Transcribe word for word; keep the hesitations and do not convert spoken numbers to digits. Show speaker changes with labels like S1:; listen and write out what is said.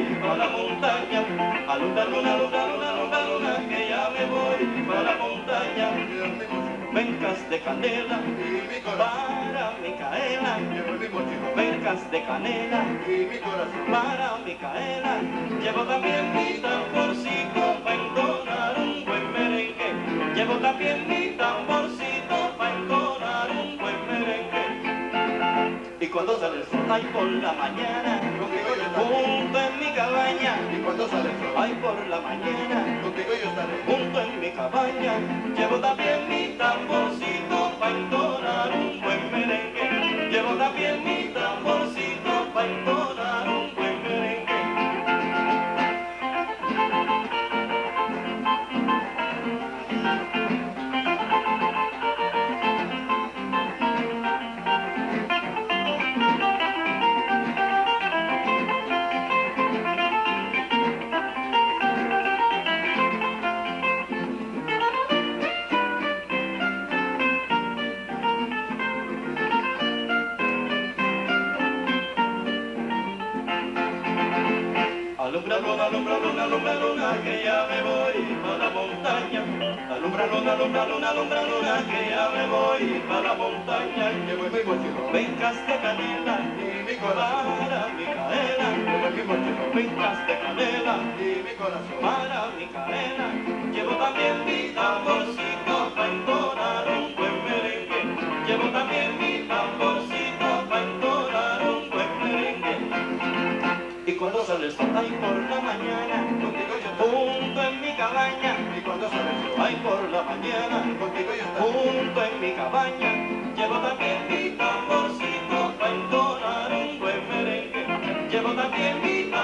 S1: para la montaña. Alumbra luna, luna, luna, luna, luna, que ya me voy para la montaña. Vencas de canela para Micaela, vencas de canela para Micaela. Llevo también mi tamborcito para entonar un buen merengue. Llevo también mi tamborcito para entonar un buen merengue. Y cuando sale el sol, ay por la mañana, junto en mi cabaña.
S2: Y cuando sale el sol,
S1: ay por la mañana,
S2: contigo yo estaré.
S1: junto en mi cabaña. Llevo también mi tamborcito para entonar un buen merengue. Llevo también mi tamborcito para entonar un buen merengue. Alumbra luna, alumbra luna, alumbra luna, que ya me voy para la montaña. Alumbra luna, alumbra luna, alumbra luna, que ya me voy para la montaña.
S2: Llevo en mi bolsillo
S1: Vencas de canela
S2: y mi corazón.
S1: para Micaela.
S2: Llevo en mi bolsillo
S1: Vencas de canela
S2: y mi corazón.
S1: para Micaela. Llevo también mi tamborcito para entonar un buen merengue. Llevo también mi tamborcito para entonar un buen merengue. Y cuando sale el sol, ay por la mañana,
S2: Contigo yo estaré.
S1: junto en mi cabaña.
S2: Y cuando sale el sol,
S1: ay por la mañana,
S2: contigo yo estaré.
S1: junto en mi cabaña. Llevo también mi tamborcito para entonar un buen merengue. Llevo también mi